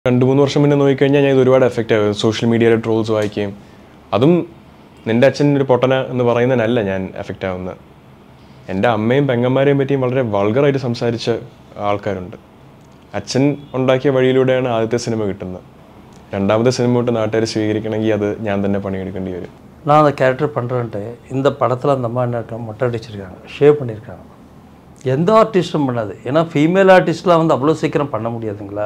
2-3 വർഷം മുന്നേ നോക്കിക്കഴിഞ്ഞാൽ ഞാൻ ഇത് ഒരുപാട് എഫക്റ്റ് ആവും. സോഷ്യൽ മീഡിയയിലെ ട്രോൾസ് വായിക്കുകയും അതും നിൻ്റെ അച്ഛൻ ഒരു പൊട്ടന എന്ന് പറയുന്നതിനല്ല ഞാൻ എഫക്റ്റ് ആവുന്നത്. എൻ്റെ അമ്മയും പെങ്ങന്മാരെയും പറ്റിയും വളരെ വൾഗറായിട്ട് സംസാരിച്ച ആൾക്കാരുണ്ട്. അച്ഛൻ ഉണ്ടാക്കിയ വഴിയിലൂടെയാണ് ആദ്യത്തെ സിനിമ കിട്ടുന്നത്. രണ്ടാമത്തെ സിനിമ തൊട്ട് നാട്ടുകാർ സ്വീകരിക്കണമെങ്കിൽ അത് ഞാൻ തന്നെ പണിയെടുക്കേണ്ടി வரும். நான் அந்த கேரக்டர் பண்ணுறேன்ட்டு இந்த படத்தில் அந்த அம்மா என்ன இருக்காங்க, மொட்டை அடிச்சிருக்காங்க, ஷேவ் பண்ணியிருக்காங்க. எந்த ஆர்டிஸ்ட்டும் பண்ணாது. ஏன்னா ஃபீமேல் ஆர்டிஸ்ட்லாம் வந்து அவ்வளோ சீக்கிரம் பண்ண முடியாதுங்களா.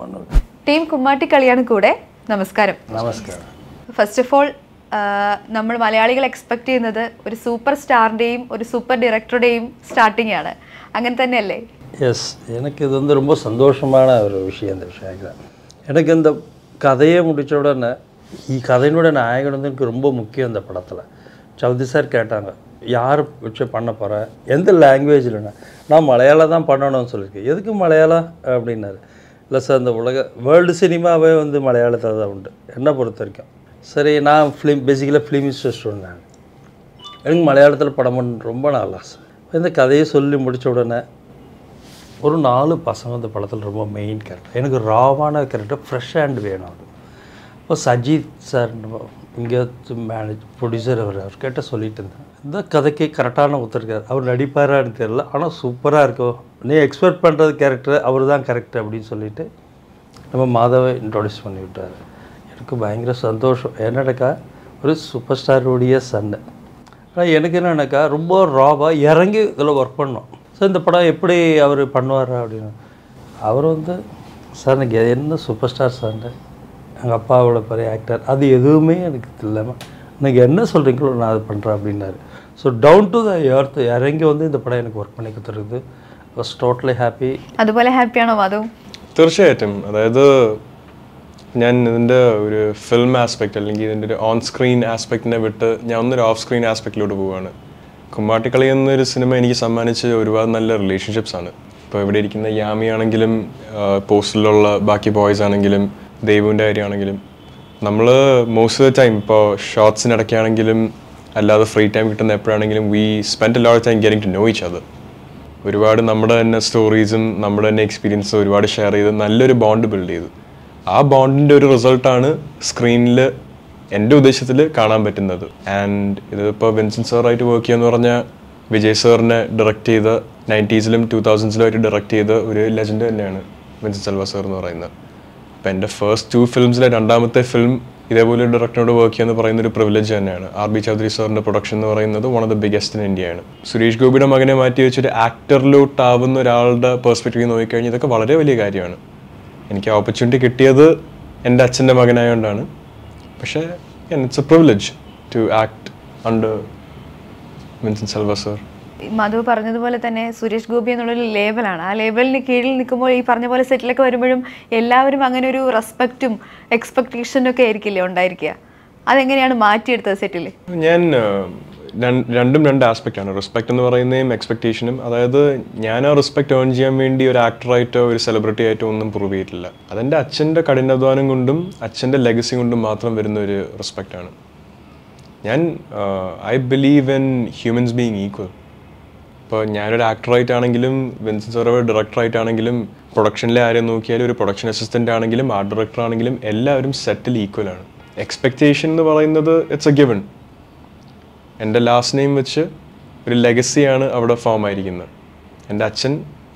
ടീം കുമ്മാട്ടിക്കളിയാണ് കൂടെ. നമസ്കാരം. നമസ്കാരം. ഫസ്റ്റ് ഓഫ് ഓൾ നമ്മൾ മലയാളികൾ എക്സ്പെക്ട് ചെയ്യുന്നത് ഒരു സൂപ്പർ സ്റ്റാറിൻ്റെയും ഒരു സൂപ്പർ ഡയറക്ടറുടെയും സ്റ്റാർട്ടിംഗ് ആണ്. അങ്ങനെ തന്നെയല്ലേ? எஸ், எனக்கு இது வந்து ரொம்ப சந்தோஷமான ஒரு விஷயம். இந்த விஷயம் எனக்கு இந்த கதையை முடித்த உடனே கதையினுடைய நாயகன் வந்து எனக்கு ரொம்ப முக்கியம். இந்த படத்தில் சௌத்ரி சார் கேட்டாங்க, யார் வச்சு பண்ண போகிறேன், எந்த லாங்குவேஜில்ண்ணா. நான் மலையாளம் தான் பண்ணணும்னு சொல்லியிருக்கேன். எதுக்கு மலையாளம் அப்படின்னாரு. இல்லை சார், இந்த வேர்ல்டு சினிமாவே வந்து மலையாளத்தில் தான் உண்டு என்னை பொறுத்த வரைக்கும். சரி, நான் பேசிக்கலாக ஃபிலிம் ஸ்டூடெண்ட். நான் எனக்கு மலையாளத்தில் படம் பண்ண ரொம்ப நாள் ஆசை. இந்த கதையை சொல்லி முடித்த உடனே ஒரு 4 பசங்க இந்த படத்தில் ரொம்ப மெயின் கேரக்டர். எனக்கு ராவான கேரக்டர், ஃப்ரெஷ் ஹேண்ட் வேணும். அது இப்போ சஜித் சார் இங்கே ப்ரொடியூசர் அவர்கிட்ட சொல்லிட்டு இருந்தேன், இந்த கதைக்கு கரெக்டான ஒருத்தருக்கார். அவர் நடிப்பாரான்னு தெரியல, ஆனால் சூப்பராக இருக்கும், நீ எக்ஸ்பெக்ட் பண்ணுறது கேரக்டர் அவர் தான் கரெக்ட் அப்படின்னு சொல்லிவிட்டு நம்ம மாதவை இன்ட்ரொடியூஸ் பண்ணி விட்டார். எனக்கு பயங்கர சந்தோஷம். என்னடக்கா ஒரு சூப்பர் ஸ்டாருடைய சண்டை. ஆனால் எனக்கு என்னன்னாக்கா ரொம்ப ராவாக இறங்கி இதில் ஒர்க் பண்ணோம். ஸோ இந்த படம் எப்படி அவர் பண்ணுவார் அப்படின்னு. அவர் வந்து சார் எனக்கு என்ன சூப்பர் ஸ்டார் சண்டை, எங்கள் அப்பாவோட பெரிய ஆக்டர், அது எதுவுமே எனக்கு இல்லாமல் எனக்கு என்ன சொல்கிறீங்களோ நான் அது பண்ணுறேன் அப்படின்னாரு. So down to the earth இறங்கி வந்து இந்த படம் எனக்கு ஒர்க் பண்ணி கொடுத்துருக்குது. Was totally happy. അതുപോലെ ഹാപ്പിയാണോ മാധവ്? തീർച്ചയായിട്ടും. അതായത് ഞാൻ ഇതിൻ്റെ ഒരു ഫിലിം ആസ്പെക്റ്റ് അല്ലെങ്കിൽ ഇതിൻ്റെ ഒരു ഓൺ സ്ക്രീൻ ആസ്പെക്റ്റിനെ വിട്ട് ഞാൻ ഒന്നൊരു ഓഫ് സ്ക്രീൻ ആസ്പെക്റ്റിലോട്ട് പോവുകയാണ്. കുമ്മാട്ടിക്കളി എന്നൊരു സിനിമ എനിക്ക് സമ്മാനിച്ച് ഒരുപാട് നല്ല റിലേഷൻഷിപ്സാണ്. ഇപ്പോൾ ഇവിടെ ഇരിക്കുന്ന യാമി ആണെങ്കിലും പോസ്റ്റിലുള്ള ബാക്കി ബോയ്സ് ആണെങ്കിലും ദൈവൻ്റെ കാര്യമാണെങ്കിലും നമ്മൾ മോസ്റ്റ് ഓഫ് ദ ടൈം ഇപ്പോൾ ഷോർട്സിനിടയ്ക്കാണെങ്കിലും അല്ലാതെ ഫ്രീ ടൈം കിട്ടുന്ന എപ്പോഴാണെങ്കിലും we spend a lot time getting to know each other. ഒരുപാട് നമ്മുടെ തന്നെ സ്റ്റോറീസും നമ്മുടെ തന്നെ എക്സ്പീരിയൻസും ഒരുപാട് ഷെയർ ചെയ്ത് നല്ലൊരു ബോണ്ട് ബിൽഡ് ചെയ്തു. ആ ബോണ്ടിൻ്റെ ഒരു റിസൾട്ടാണ് സ്ക്രീനിൽ എൻ്റെ ഉദ്ദേശത്തിൽ കാണാൻ പറ്റുന്നത്. ആൻഡ് ഇതിപ്പോൾ വിൻസെൻ്റ് സാറായിട്ട് വർക്ക് ചെയ്യുക എന്ന് പറഞ്ഞാൽ വിജയ് സാറിനെ ഡയറക്റ്റ് ചെയ്ത 90s-ലും 2000s-ലും ഡയറക്റ്റ് ചെയ്ത ഒരു ലെജൻഡ് തന്നെയാണ് വിൻസെൻ്റ് സെൽവ സാർ എന്ന് പറയുന്നത്. അപ്പോൾ എൻ്റെ ഫസ്റ്റ് 2 ഫിലിംസിലെ രണ്ടാമത്തെ ഫിലിം ഇതേപോലെ ഒരു ഡയറക്ടറിനോട് വർക്ക് ചെയ്യുക എന്ന് പറയുന്ന ഒരു പ്രിവിലേജ് തന്നെയാണ്. RB ചൗധരി സാറിൻ്റെ പ്രൊഡക്ഷൻ എന്ന് പറയുന്നത് one of the biggest in ഇന്ത്യയാണ്. സുരേഷ് ഗോപിയുടെ മകനെ മാറ്റി വെച്ചൊരു ആക്ടറിലോട്ടാവുന്ന ഒരാളുടെ പെർസ്പെക്റ്റീവ് നോക്കിക്കഴിഞ്ഞാൽ ഇതൊക്കെ വളരെ വലിയ കാര്യമാണ്. എനിക്ക് ഓപ്പർച്യൂണിറ്റി കിട്ടിയത് എൻ്റെ അച്ഛൻ്റെ മകനായതുകൊണ്ടാണ്. പക്ഷേ it's a privilege to act under Vincent Selva sir. Madhav പറഞ്ഞതുപോലെ തന്നെ സുരേഷ് ഗോപി എന്നുള്ളൊരു ലേബലാണ്. ആ ലേബലിന് കീഴിൽ നിൽക്കുമ്പോൾ ഈ പറഞ്ഞ പോലെ സെറ്റിലൊക്കെ വരുമ്പോഴും എല്ലാവരും അങ്ങനെ ഒരു റെസ്പെക്റ്റും എക്സ്പെക്ടേഷനും ഒക്കെ ആയിരിക്കില്ലേ ഉണ്ടായിരിക്കുക. അതെങ്ങനെയാണ് മാറ്റിയെടുത്തത് സെറ്റിൽ? ഞാൻ രണ്ടും രണ്ട് ആസ്പെക്റ്റാണ്. റെസ്പെക്റ്റ് എന്ന് പറയുന്നതും എക്സ്പെക്ടേഷനും. അതായത് ഞാൻ ആ റെസ്പെക്റ്റ് ഏൺ ചെയ്യാൻ വേണ്ടി ഒരു ആക്ടറായിട്ടോ ഒരു സെലിബ്രിറ്റി ആയിട്ടോ ഒന്നും പ്രൂവ് ചെയ്തിട്ടില്ല. അതെൻ്റെ അച്ഛൻ്റെ കഠിനാധ്വാനം കൊണ്ടും അച്ഛൻ്റെ ലെഗസി കൊണ്ടും മാത്രം വരുന്ന ഒരു റെസ്പെക്റ്റാണ്. ഞാൻ I believe in humans being equal. ഇപ്പോൾ ഞാനൊരു ആക്ടറായിട്ടാണെങ്കിലും വിൻസെൻ്റ് സാർ ഒരു ഡയറക്ടറായിട്ടാണെങ്കിലും പ്രൊഡക്ഷനിലെ ആരെയും നോക്കിയാലും ഒരു പ്രൊഡക്ഷൻ അസിസ്റ്റൻ്റ് ആണെങ്കിലും ആർട്ട് ഡയറക്ടർ ആണെങ്കിലും എല്ലാവരും സെറ്റിൽ ഈക്വലാണ്. എക്സ്പെക്റ്റേഷൻ എന്ന് പറയുന്നത് ഇറ്റ്സ് എ ഗിവൺ. എൻ്റെ ലാസ്റ്റ് നെയിം വെച്ച് ഒരു ലെഗസിയാണ് അവിടെ ഫോം ആയിരിക്കുന്നത്. എൻ്റെ അച്ഛൻ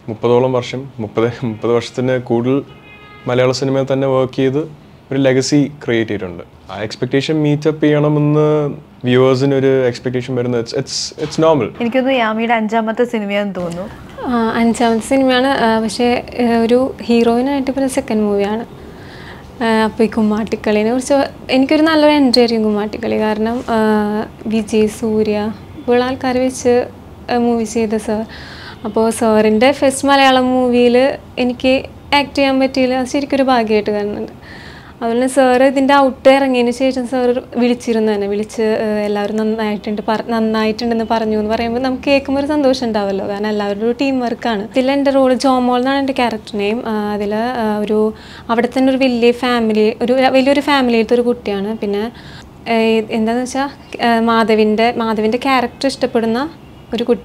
30 വർഷത്തിന് കൂടുതൽ മലയാള സിനിമയിൽ തന്നെ വർക്ക് ചെയ്ത് ഒരു ലെഗസി ക്രിയേറ്റ് ചെയ്തിട്ടുണ്ട്. ആ എക്സ്പെക്ടേഷൻ മീറ്റപ്പ് ചെയ്യണമെന്ന് വ്യൂവേഴ്സിന് ഒരു എക്സ്പെക്ടേഷൻ വരുന്നത് ഇറ്റ്സ് നോർമൽ. എനിക്കൊന്ന് യാമിയുടെ 5ാമത്തെ സിനിമയാണെന്ന് തോന്നുന്നു. 5ാമത്തെ സിനിമയാണ്. പക്ഷേ ഒരു ഹീറോയിനായിട്ട് ഇപ്പോൾ സെക്കൻഡ് മൂവിയാണ്. അപ്പോൾ ഈ കുമ്മാട്ടിക്കളീനെ കുറിച്ച് എനിക്കൊരു നല്ലൊരു എൻജോയ് ചെയ്യും കുമ്മാട്ടിക്കളി. കാരണം വിജയ്, സൂര്യ ഇപ്പോഴുള്ള ആൾക്കാർ വെച്ച് മൂവി ചെയ്ത സാർ. അപ്പോൾ സാറിൻ്റെ ഫസ്റ്റ് മലയാളം മൂവിയിൽ എനിക്ക് ആക്ട് ചെയ്യാൻ പറ്റിയില്ല. അത് ശരിക്കൊരു ഭാഗ്യമായിട്ട് കാണുന്നുണ്ട്. അതുപോലെ സാറ് ഇതിൻ്റെ ഔട്ട് ഇറങ്ങിയതിന് ശേഷം സാർ വിളിച്ചിരുന്നു തന്നെ. വിളിച്ച് എല്ലാവരും നന്നായിട്ടുണ്ടെന്ന് പറഞ്ഞു എന്ന് പറയുമ്പോൾ നമുക്ക് കേൾക്കുമ്പോൾ ഒരു സന്തോഷം ഉണ്ടാവുമല്ലോ. കാരണം എല്ലാവരും ഒരു ടീം വർക്കാണ്. ഇതിൽ എൻ്റെ റോള് ജോമോൾ എന്നാണ് എൻ്റെ ക്യാരക്ടർ നെയിം. അതിൽ അവിടെ തന്നെ ഒരു വലിയൊരു ഫാമിലിയിലത്തെ ഒരു കുട്ടിയാണ്. പിന്നെ എന്താണെന്ന് വെച്ചാൽ മാധവിൻ്റെ ക്യാരക്ടർ ഇഷ്ടപ്പെടുന്ന ഒരു കുട്ടി.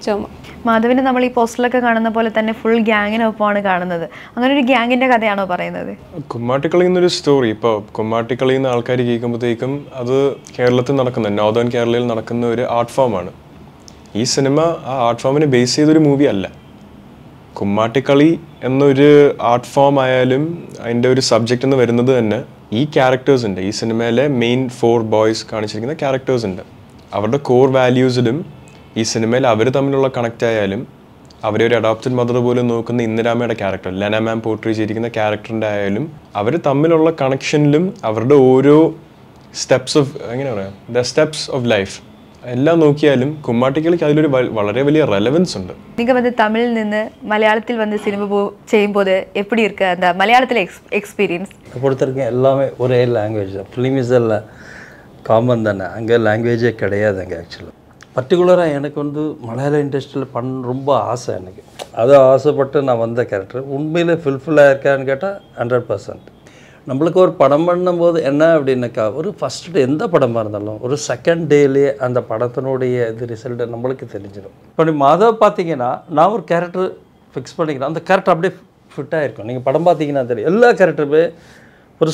ചുമ. മാധവിനെ നമ്മൾ ഈ പോസ്റ്ററിലൊക്കെ കാണുന്ന പോലെ തന്നെ ഫുൾ ഗ്യാങ്ങിനൊപ്പമാണ് കാണുന്നത്. അങ്ങനെ ഒരു ഗ്യാങ്ങിന്റെ കഥയാണോ പറയുന്നത്? കുമ്മാട്ടിക്കളി എന്നൊരു സ്റ്റോറി ഇപ്പോൾ കുമ്മാട്ടിക്കളി എന്ന് ആൾക്കാർ കേൾക്കുമ്പോഴത്തേക്കും അത് കേരളത്തിൽ നടക്കുന്ന നോർത്തേൺ കേരളയിൽ നടക്കുന്ന ഒരു ആർട്ട് ഫോമാണ്. ഈ സിനിമ ആ ആർട്ട് ഫോമിനെ ബേസ് ചെയ്തൊരു മൂവി അല്ല. കുമ്മാട്ടിക്കളി എന്നൊരു ആർട്ട് ഫോം ആയാലും അതിൻ്റെ ഒരു സബ്ജക്റ്റ് എന്ന് വരുന്നത് തന്നെ ഈ ക്യാരക്ടേഴ്സ് ഉണ്ട്. ഈ സിനിമയിലെ മെയിൻ 4 ബോയ്സ് കാണിച്ചിരിക്കുന്ന ക്യാരക്ടേഴ്സ് ഉണ്ട്. അവരുടെ കോർ വാല്യൂസിലും ഈ സിനിമയിൽ അവർ തമ്മിലുള്ള കണക്റ്റ് ആയാലും അവരെ ഒരു അഡോപ്റ്റഡ് മദർ പോലും നോക്കുന്ന ഇന്ദിരാമയുടെ ക്യാരക്ടർ, ലെന മാം പോർട്രേ ചെയ്തിരിക്കുന്ന ക്യാരക്ടറിൻ്റെ ആയാലും അവർ തമ്മിലുള്ള കണക്ഷനിലും അവരുടെ ഓരോ സ്റ്റെപ്സ് ഓഫ് എങ്ങനെ പറയാം ദ സ്റ്റെപ്സ് ഓഫ് ലൈഫ് എല്ലാം നോക്കിയാലും കുമ്മാട്ടിക്കളിക്ക് അതിലൊരു വളരെ വലിയ റെലവൻസ് ഉണ്ട്. നിങ്ങൾ வந்து தமிழில் നിന്ന് மலையாளத்தில் வந்து சினிமா செய்யும்போது எப்படி இருக்கு அந்த மலையாளத்தில் எக்ஸ்பீரியன்ஸ்? பொறுத்தவரைக்கும் எல்லாமே ஒரே லாங்குவேஜ் தான். ஃபிலிம் இஸ் எல்லாம் காமன் தானே, அங்கே லாங்குவேஜே கிடையாது அங்கே. ஆக்சுவலாக பர்டிகுலராக எனக்கு வந்து மலையாள இண்டஸ்ட்ரியில் ரொம்ப ஆசை எனக்கு. அதை ஆசைப்பட்டு நான் வந்த கேரக்டர் உண்மையில் ஃபுல்ஃபில்லாக இருக்கான்னு கேட்டால் 100%. நம்மளுக்கு ஒரு படம் பண்ணும்போது என்ன அப்படின்னாக்கா ஒரு ஃபஸ்ட்டு எந்த படமாக இருந்தாலும் ஒரு செகண்ட் டேலேயே அந்த படத்தினுடைய இது ரிசல்ட்டு நம்மளுக்கு தெரிஞ்சிடும். இப்போ நீ மாதவ் பார்த்தீங்கன்னா நான் ஒரு கேரக்டர் ஃபிக்ஸ் பண்ணிக்கிறேன், அந்த கேரக்டர் அப்படியே ஃபிட்டாக இருக்கும். நீங்கள் படம் பார்த்தீங்கன்னா தெரியும் எல்லா கேரக்டருமே ഒരു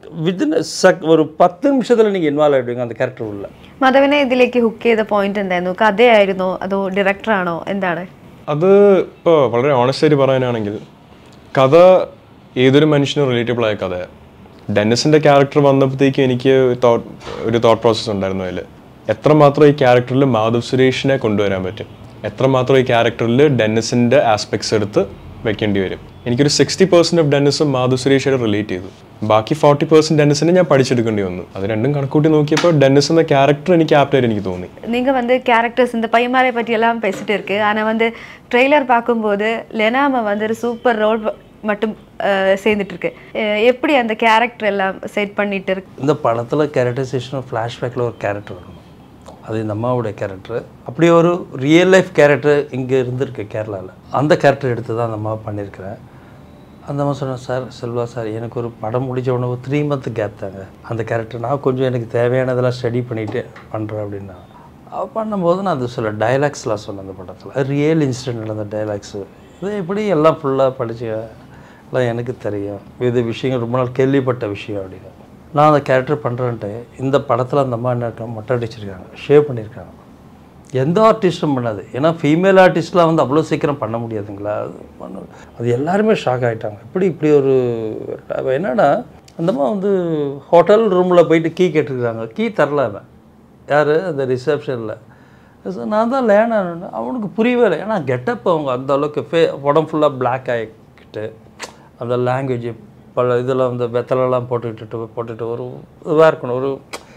ഒരു 10 നിമിഷത്തിൽ എനിക്ക് ഇൻവോൾവ് ആയിട്ടുണ്ട് அந்த ക്യാരക്ടർ ഉള്ള. മാധവനെ ഇതിലേക്ക് ഹുക്ക് ചെയ്ത പോയിന്റ് എന്തായിരുന്നു? കഥയായിരുന്നോ അതോ ഡയറക്ടറാണോ, എന്താണ്? അത് ഇപ്പോൾ വളരെ ഓണസ്റ്റായിട്ട് പറയാനാണെങ്കിൽ കഥ ഏതൊരു മനുഷ്യനും റിലേറ്റബിൾ ആയ കഥയാണ്. ഡെന്നിസിൻ്റെ ക്യാരക്ടർ വന്നപ്പോഴത്തേക്കും എനിക്ക് ഒരു തോട്ട് പ്രോസസ്സ് ഉണ്ടായിരുന്നു. അതിൽ എത്രമാത്രം ഈ ക്യാരക്ടറിൽ മാധവ് സുരേഷിനെ കൊണ്ടുവരാൻ പറ്റും, എത്രമാത്രം ഈ ക്യാരക്ടറിൽ ഡെന്നിസിൻ്റെ ആസ്പെക്ട്സ് എടുത്ത് വെക്കേണ്ടി വരും. എനിക്കൊരു 60% ഓഫ് ഡെന്നിസും മാധവ് സുരേഷായിട്ട് റിലേറ്റ് ചെയ്തു. ബാക്കി 40% ഡെന്നിസിനെ ഞാൻ പഠിച്ചെടുക്കേണ്ടി വന്നു. അത് രണ്ടും കണക്കൂട്ടി നോക്കിയപ്പോൾ ഡെന്നിസ് എന്ന ക്യാരക്ടർ എനിക്ക് ആപ്റ്റായിട്ട് എനിക്ക് തോന്നി. நீங்கள் வந்து கேரக்டர்ஸ் இந்த பையன்மாரை பற்றி எல்லாம் பேசிட்டு இருக்கு. ஆனால் வந்து ட்ரெய்லர் பார்க்கும்போது லெனாமா வந்து ஒரு சூப்பர் ரோல் மட்டும் சேர்ந்துட்டு இருக்கு. எப்படி அந்த கேரக்டர் எல்லாம் செட் பண்ணிட்டு இருக்கு? இந்த படத்தில் கேரக்டரைசேஷன் ஃப்ளாஷ்பேக்கில் ஒரு கேரக்டர் வரணும், அது இந்த அம்மாவுடைய கேரக்டர். அப்படி ஒரு ரியல் லைஃப் கேரக்டர் இங்கே இருந்திருக்கு கேரளாவில். அந்த கேரக்டர் எடுத்து தான் அந்த அம்மா பண்ணியிருக்கிறேன். அந்த அம்மா சொன்னேன், சார் செல்வா சார் எனக்கு ஒரு படம் முடிஞ்ச உடனே ஒரு 3 month கேப் தாங்க, அந்த கேரக்டர் நான் கொஞ்சம் எனக்கு தேவையானதெல்லாம் ஸ்டடி பண்ணிவிட்டு பண்ணுறேன் அப்படின்னா. பண்ணும்போது நான் அது சில டைலாக்ஸ்லாம் சொன்னேன் அந்த படத்தில். ரியல் இன்சிடென்ட் நடந்த டைலாக்ஸு இது எப்படி எல்லாம் ஃபுல்லாக படித்து எல்லாம் எனக்கு தெரியும். இது விஷயங்கள் ரொம்ப நாள் கேள்விப்பட்ட விஷயம் அப்படின்னு நான் அந்த கேரக்டர் பண்ணுறேன்ட்டு இந்த படத்தில் அந்த அம்மா என்ன இருக்காங்க, மொட்டை அடிச்சிருக்காங்க, ஷேவ் பண்ணியிருக்காங்க. எந்த ஆர்டிஸ்ட்டும் பண்ணாது. ஏன்னா ஃபீமேல் ஆர்டிஸ்ட்லாம் வந்து அவ்வளோ சீக்கிரம் பண்ண முடியாதுங்களா, அது எல்லாருமே ஷாக் ஆகிட்டாங்க. இப்படி ஒரு என்னன்னா அந்தம்மா வந்து ஹோட்டல் ரூமில் போயிட்டு கீ கேட்டுருக்காங்க, கீ தரல அவன் யார் அந்த ரிசப்ஷனில். நான் தான் லேனான்னு அவனுக்கு புரியவே இல்லை. ஏன்னா கெட்டப் அவங்க அந்த அளவுக்கு உடம்பு ஃபுல்லாக பிளாக் ஆகிக்கிட்டு அந்த லாங்குவேஜ் பல இதெல்லாம் வந்து வெத்தலெல்லாம் போட்டுட்டு ஒரு இதாக இருக்கணும், ஒரு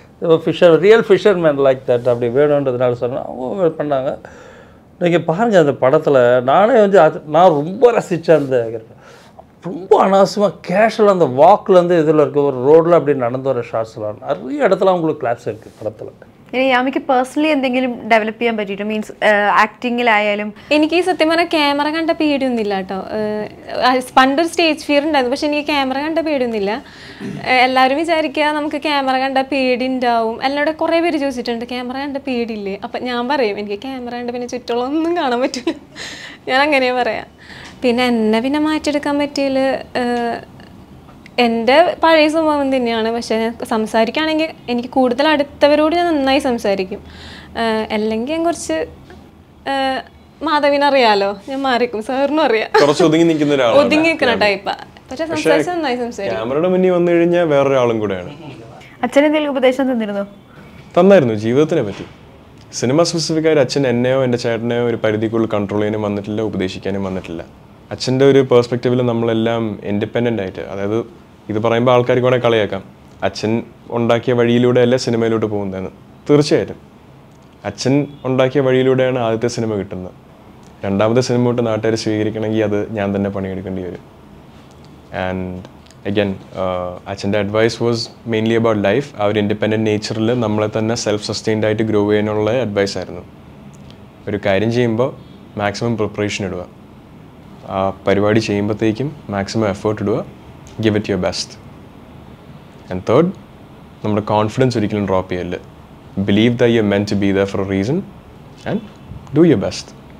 ரியல் ஃபிஷர்மேன் லைக் தட் அப்படி வேணுன்றதுனால சொன்னால் அவங்க பண்ணாங்க. நீங்கள் பாருங்கள் அந்த படத்தில் நானே வந்து நான் ரொம்ப ரசித்தேன். அந்த ரொம்ப அனாவசியமாக கேஷுவலாக அந்த வாக்லேருந்து இதில் இருக்க ஒரு ரோடில் அப்படி நடந்து வர ஷார்ட்ஸ்லாம் நிறைய இடத்துல அவங்களுக்கு ക്ലാപ്സ് இருக்குது പടത്തിൽ. ഇനി യാമിക്ക് പേഴ്സണലി എന്തെങ്കിലും ഡെവലപ്പ് ചെയ്യാൻ പറ്റിയിട്ട് മീൻസ് ആക്ടിങ്ങിലായാലും? എനിക്ക് സത്യം പറഞ്ഞാൽ ക്യാമറ കണ്ട പേടിയൊന്നുമില്ല കേട്ടോ. പണ്ടൊരു സ്റ്റേജ് ഫിയർ ഉണ്ടായിരുന്നു, പക്ഷെ എനിക്ക് ക്യാമറ കണ്ട പേടിയൊന്നുമില്ല. എല്ലാവരും വിചാരിക്കുക നമുക്ക് ക്യാമറ കണ്ട പേടി ഉണ്ടാവും. എന്നോട് കുറേ പേര് ചോദിച്ചിട്ടുണ്ട് ക്യാമറ കണ്ട പേടിയില്ലേ. അപ്പം ഞാൻ പറയും എനിക്ക് ക്യാമറ കണ്ട പിന്നെ ചുറ്റുള്ളൊന്നും കാണാൻ പറ്റില്ല, ഞാൻ അങ്ങനെ പറയാം. പിന്നെ എന്നെ മാറ്റിയെടുക്കാൻ പറ്റിയതിൽ എൻ്റെ പഴയ സ്വഭാവം തന്നെയാണ്. പക്ഷേ സംസാരിക്കുകയാണെങ്കിൽ എനിക്ക് കൂടുതൽ അടുത്തവരോട് ഞാൻ നന്നായി സംസാരിക്കും. അല്ലെങ്കിൽ ഞാൻ കുറച്ച് മാധവിനറിയാലോ, ഞാൻ മാറിക്കും, സാറിനും അറിയാം, ഒതുങ്ങി നിൽക്കുന്ന ടൈപ്പാ. പക്ഷെ സംസാരിച്ച് നന്നായി സംസാരിക്കും. ക്യാമറയുടെ മുന്നിൽ വന്നു കഴിഞ്ഞാൽ വേറൊരാളും കൂടെയാണ്. അച്ഛനെന്തെങ്കിലും ഉപദേശം തന്നായിരുന്നു ജീവിതത്തിനെ പറ്റി. സിനിമ സ്പെസിഫിക്കായിട്ട് അച്ഛൻ എന്നെയോ എൻ്റെ ചേട്ടനെയോ ഒരു പരിധിക്കുള്ളിൽ കൺട്രോൾ ചെയ്യാനും വന്നിട്ടില്ല, ഉപദേശിക്കാനും വന്നിട്ടില്ല. അച്ഛൻ്റെ ഒരു പേഴ്സ്പെക്റ്റീവിൽ നമ്മളെല്ലാം ഇൻഡിപെൻഡൻ്റ് ആയിട്ട്, അതായത് ഇത് പറയുമ്പോൾ ആൾക്കാർക്ക് കൂടെ കളിയാക്കാം അച്ഛൻ ഉണ്ടാക്കിയ വഴിയിലൂടെ അല്ല സിനിമയിലോട്ട് പോകുന്നതെന്ന്. തീർച്ചയായിട്ടും അച്ഛൻ ഉണ്ടാക്കിയ വഴിയിലൂടെയാണ് ആദ്യത്തെ സിനിമ കിട്ടുന്നത്. രണ്ടാമത്തെ സിനിമ തൊട്ട് നാട്ടുകാർ സ്വീകരിക്കണമെങ്കിൽ അത് ഞാൻ തന്നെ പണിയെടുക്കേണ്ടി വരും. ആൻഡ് അഗൈൻ അച്ഛൻ്റെ advice was mainly about life. ആ ഒരു ഇൻഡിപെൻഡൻറ്റ് നേച്ചറിൽ നമ്മളെ തന്നെ സെൽഫ് സസ്റ്റെയിൻഡ് ആയിട്ട് ഗ്രോ ചെയ്യാനുള്ള അഡ്വൈസ് ആയിരുന്നു. ഒരു കാര്യം ചെയ്യുമ്പോൾ മാക്സിമം പ്രിപ്പറേഷൻ ഇടുക, ആ പരിപാടി ചെയ്യുമ്പോഴത്തേക്കും മാക്സിമം എഫേർട്ട് ഇടുക, give it your best. And third, നമ്മുടെ കോൺഫിഡൻസ് ഒരിക്കലും ഡ്രോപ്പ് ചെയ്യല്ല. Believe that you're meant to be there for a reason and do your best.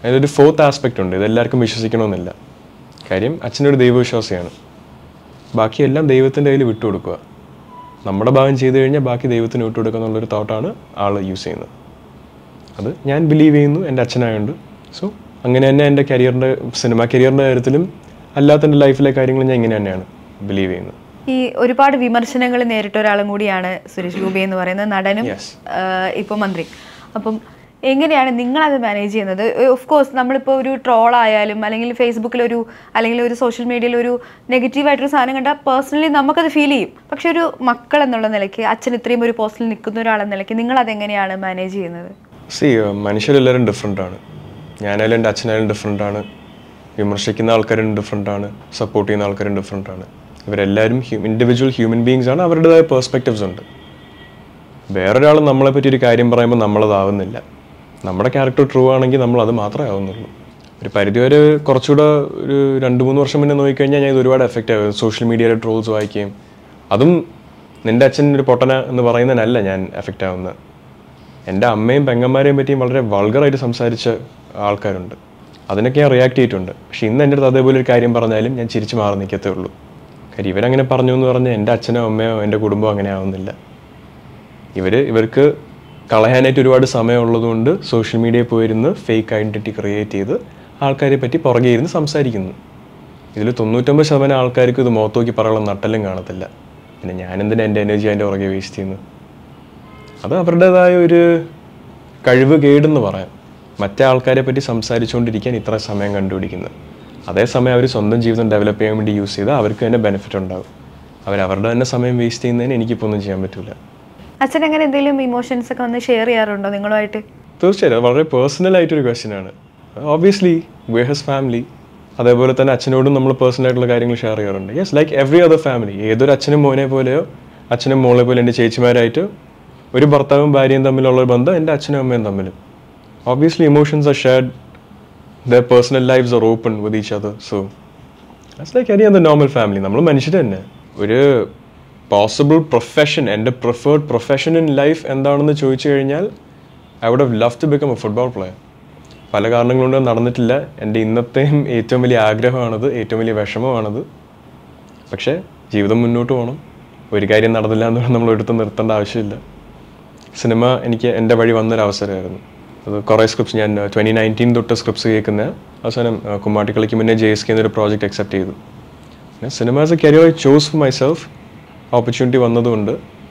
അതിലൊരു 4th ആസ്പെക്റ്റ് ഉണ്ട്. ഇതെല്ലാവർക്കും വിശ്വസിക്കണമെന്നില്ല. കാര്യം അച്ഛനൊരു ദൈവവിശ്വാസിയാണ്. ബാക്കിയെല്ലാം ദൈവത്തിൻ്റെ കയ്യിൽ വിട്ടുകൊടുക്കുക. നമ്മുടെ ഭാഗം ചെയ്തു കഴിഞ്ഞാൽ ബാക്കി ദൈവത്തിന് വിട്ടുകൊടുക്കുക എന്നുള്ളൊരു തോട്ടാണ് ആൾ യൂസ് ചെയ്യുന്നത്. അത് ഞാൻ ബിലീവ് ചെയ്യുന്നു, എൻ്റെ അച്ഛനായുണ്ട്. സോ അങ്ങനെ തന്നെ എൻ്റെ കരിയറിൻ്റെ സിനിമ കരിയറിൻ്റെ കാര്യത്തിലും അല്ലാത്ത എൻ്റെ ലൈഫിലെ കാര്യങ്ങളും ഞാൻ ഇങ്ങനെ തന്നെയാണ് ബിലീവ് ചെയ്യുന്നത്. ഈ ഒരുപാട് വിമർശനങ്ങൾ നേരിട്ട ഒരാളും കൂടിയാണ് സുരേഷ് ഗോപി എന്ന് പറയുന്നത്, നടനും ഇപ്പോൾ മന്ത്രി. അപ്പം എങ്ങനെയാണ് നിങ്ങളത് മാനേജ് ചെയ്യുന്നത്? ഓഫ് കോഴ്സ് നമ്മളിപ്പോൾ ഒരു ട്രോളായാലും അല്ലെങ്കിൽ ഫേസ്ബുക്കിലൊരു അല്ലെങ്കിൽ ഒരു സോഷ്യൽ മീഡിയയിൽ ഒരു നെഗറ്റീവായിട്ടൊരു സാധനം കണ്ടാൽ പേഴ്സണലി നമുക്കത് ഫീൽ ചെയ്യും. പക്ഷെ ഒരു മക്കൾ എന്നുള്ള നിലയ്ക്ക് അച്ഛൻ ഇത്രയും ഒരു പോസ്റ്റിൽ നിൽക്കുന്ന ഒരാളെന്ന നിലയ്ക്ക് നിങ്ങളതെങ്ങനെയാണ് മാനേജ് ചെയ്യുന്നത്? മനുഷ്യരെല്ലാവരും ഡിഫറെൻ്റാണ്. ഞാനായാലും എൻ്റെ അച്ഛനായാലും ഡിഫറെൻ്റാണ്. വിമർശിക്കുന്ന ആൾക്കാരും ഡിഫറെൻ്റാണ്, സപ്പോർട്ട് ചെയ്യുന്ന ആൾക്കാരും ഡിഫറെൻ്റാണ്. ഇവരെല്ലാവരും ഇൻഡിവിജ്വൽ ഹ്യൂമൻ ബീങ്സ് ആണ്. അവരുടേതായ പേഴ്സ്പെക്റ്റീവ്സ് ഉണ്ട്. വേറൊരാൾ നമ്മളെപ്പറ്റി ഒരു കാര്യം പറയുമ്പോൾ നമ്മളതാവുന്നില്ല. നമ്മുടെ ക്യാരക്ടർ ട്രൂ ആണെങ്കിൽ നമ്മൾ അത് മാത്രമേ ആവുന്നുള്ളൂ. ഒരു പരിധിവരെ കുറച്ചുകൂടെ ഒരു 2-3 വർഷം മുന്നേ നോക്കിക്കഴിഞ്ഞാൽ ഞാൻ ഇത് ഒരുപാട് എഫക്റ്റ് ആവും. സോഷ്യൽ മീഡിയയിലെ ട്രോൾസ് വായിക്കുകയും അതും നിൻ്റെ അച്ഛൻ ഒരു പൊട്ടന എന്ന് പറയുന്നതിനല്ല ഞാൻ എഫക്റ്റ് ആവുന്നത്. എൻ്റെ അമ്മയും പെങ്ങന്മാരെയും പറ്റിയും വളരെ വൾഗറായിട്ട് സംസാരിച്ച ആൾക്കാരുണ്ട്. അതിനൊക്കെ ഞാൻ റിയാക്ട് ചെയ്തിട്ടുണ്ട്. പക്ഷേ ഇന്ന് എൻ്റെ അടുത്ത് അതേപോലെ ഒരു കാര്യം പറഞ്ഞാലും ഞാൻ ചിരിച്ച് മാറി നിൽക്കത്തേ ഉള്ളൂ. കാര്യം ഇവരങ്ങനെ പറഞ്ഞു എന്ന് പറഞ്ഞാൽ എൻ്റെ അച്ഛനോ അമ്മയോ എൻ്റെ കുടുംബം അങ്ങനെ ആവുന്നില്ല. ഇവർക്ക് കളയാനായിട്ട് ഒരുപാട് സമയമുള്ളതുകൊണ്ട് സോഷ്യൽ മീഡിയയിൽ പോയിരുന്ന് ഫേക്ക് ഐഡൻറ്റിറ്റി ക്രിയേറ്റ് ചെയ്ത് ആൾക്കാരെ പറ്റി പുറകെ ഇരുന്ന് സംസാരിക്കുന്നു. ഇതിൽ 99% ആൾക്കാർക്ക് ഇത് മുഖത്ത് നോക്കി പറയാനുള്ള നട്ടെല്ലാം കാണത്തില്ല. പിന്നെ ഞാനെന്തിനാ എൻ്റെ എനർജി അതിൻ്റെ പുറകെ വേസ്റ്റ് ചെയ്യുന്നു? അത് അവരുടേതായ ഒരു കഴിവ് കേടെന്ന് പറയാം. മറ്റേ ആൾക്കാരെ പറ്റി സംസാരിച്ചുകൊണ്ടിരിക്കാൻ ഇത്ര സമയം കണ്ടുപിടിക്കുന്നത്. അതേസമയം അവർ സ്വന്തം ജീവിതം ഡെവലപ്പ് ചെയ്യാൻ വേണ്ടി യൂസ് ചെയ്താൽ അവർക്ക് തന്നെ ബെനിഫിറ്റ് ഉണ്ടാകും. അവരവരുടെ തന്നെ സമയം വേസ്റ്റ് ചെയ്യുന്നതിന് എനിക്കിപ്പോൾ ഒന്നും ചെയ്യാൻ പറ്റില്ല. അച്ഛൻ അങ്ങനെ എന്തെങ്കിലും ഇമോഷൻസ് ഒക്കെ വന്ന് ഷെയർ ചെയ്യാറുണ്ടോ നിങ്ങളുമായിട്ട്? തീർച്ചയായിട്ടും. അത് വളരെ പേഴ്സണൽ ആയിട്ടൊരു ക്വസ്റ്റ്യനാണ്. Obviously we his family. അതേപോലെ തന്നെ അച്ഛനോടും നമ്മൾ പേഴ്സണൽ ആയിട്ടുള്ള കാര്യങ്ങൾ ഷെയർ ചെയ്യാറുണ്ട്. Yes, like every other family. ഏതൊരു അച്ഛനും മോനെ പോലെയോ അച്ഛനും മോളെ പോലെ എൻ്റെ ചേച്ചിമാരായിട്ട് ഒരു ഭർത്താവും ഭാര്യയും തമ്മിലുള്ള ബന്ധം എൻ്റെ അച്ഛനും അമ്മയും തമ്മിലും. Obviously emotions are shared, their personal lives are open with each other, so that's like any other normal family. നമ്മൾ മനുഷ്യർ തന്നെ. ഒരു പോസിബിൾ പ്രൊഫഷൻ, എൻ്റെ പ്രിഫേർഡ് പ്രൊഫഷൻ ഇൻ ലൈഫ് എന്താണെന്ന് ചോദിച്ചു കഴിഞ്ഞാൽ I would have love to become a football player. പല കാരണങ്ങളുണ്ട് നടന്നിട്ടില്ല. എൻ്റെ ഇന്നത്തെയും ഏറ്റവും വലിയ ആഗ്രഹമാണത്, ഏറ്റവും വലിയ വിഷമമാണത്. പക്ഷേ ജീവിതം മുന്നോട്ട് പോകണം. ഒരു കാര്യം നടന്നില്ല എന്ന് നമ്മൾ എടുത്ത് നിർത്തേണ്ട ആവശ്യമില്ല. സിനിമ എനിക്ക് എൻ്റെ വഴി വന്നൊരവസരമായിരുന്നു. അത് കുറേ സ്ക്രിപ്റ്റ്സ് ഞാൻ 2019 തൊട്ട് സ്ക്രിപ്റ്റ്സ് കേൾക്കുന്ന അവസാനം കുമ്മാട്ടിക്കളിക്ക് മുന്നേ JSK എന്നൊരു പ്രോജക്റ്റ് അക്സെപ്റ്റ് ചെയ്തു. പിന്നെ സിനിമ as a career I chose for myself. Opportunity വന്നതുകൊണ്ട്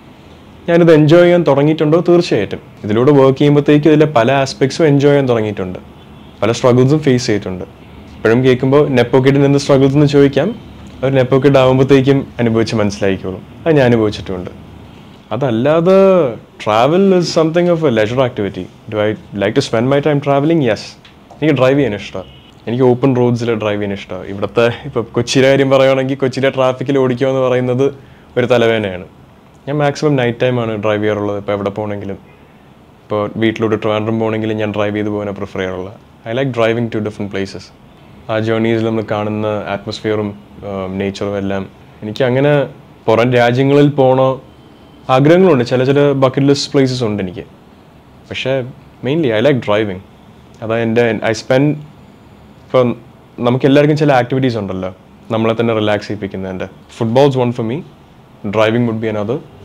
ഞാനിത് എൻജോയ് ചെയ്യാൻ തുടങ്ങിയിട്ടുണ്ടോ? തീർച്ചയായിട്ടും. ഇതിലൂടെ വർക്ക് ചെയ്യുമ്പോഴത്തേക്കും ഇതിലെ പല ആസ്പെക്ട്സും എൻജോയ് ചെയ്യാൻ തുടങ്ങിയിട്ടുണ്ട്. പല സ്ട്രഗിൾസും ഫേസ് ചെയ്തിട്ടുണ്ട്. ഇപ്പോഴും കേൾക്കുമ്പോൾ നെപ്പോ കിഡിന് എന്ത് സ്ട്രഗിൾസ് എന്ന് ചോദിക്കാം. അവർ നെപ്പോ കിഡ് ആകുമ്പോഴത്തേക്കും അനുഭവിച്ച് മനസ്സിലാക്കിക്കോളും. അത് ഞാൻ അനുഭവിച്ചിട്ടുമുണ്ട്. അതല്ലാതെ travel is something of a leisure activity. Do I like to spend my time travelling? Yes. എനിക്ക് ഡ്രൈവ് ചെയ്യാൻ ഇഷ്ടമാണ്. എനിക്ക് ഓപ്പൺ റോഡ്സിൽ ഡ്രൈവ് ചെയ്യാൻ ഇഷ്ടമാണ്. ഇവിടുത്തെ ഇപ്പോൾ കൊച്ചിയിലെ കാര്യം പറയുകയാണെങ്കിൽ കൊച്ചിയിലെ ട്രാഫിക്കിൽ ഓടിക്കുക എന്ന് പറയുന്നത് ഒരു തലവേദനയാണ്. ഞാൻ മാക്സിമം നൈറ്റ് ടൈമാണ് ഡ്രൈവ് ചെയ്യാറുള്ളത്. ഇപ്പോൾ എവിടെ പോകണമെങ്കിലും, ഇപ്പോൾ വീട്ടിലോട്ട് ട്രിവാൻഡ്രം പോകണമെങ്കിലും ഞാൻ ഡ്രൈവ് ചെയ്ത് പോകാനാണ് പ്രിഫർ ചെയ്യാറുള്ളത്. I like driving to different places. ആ ജേർണീസിൽ നമ്മൾ കാണുന്ന അറ്റ്മോസ്ഫിയറും നേച്ചറും എല്ലാം എനിക്ക് അങ്ങനെ പുറം രാജ്യങ്ങളിൽ പോകണോ ആഗ്രഹങ്ങളുണ്ട്. ചില ബക്കറ്റ് ലിസ്റ്റ് പ്ലേസസ് ഉണ്ട് എനിക്ക്. പക്ഷേ മെയിൻലി ഐ ലൈക്ക് ഡ്രൈവിങ്. അതാ എൻ്റെ ഇപ്പം നമുക്ക് എല്ലാവർക്കും ചില ആക്ടിവിറ്റീസ് ഉണ്ടല്ലോ നമ്മളെ തന്നെ റിലാക്സ് ചെയ്യിപ്പിക്കുന്നതിൻ്റെ. Football's one for me, driving would be another,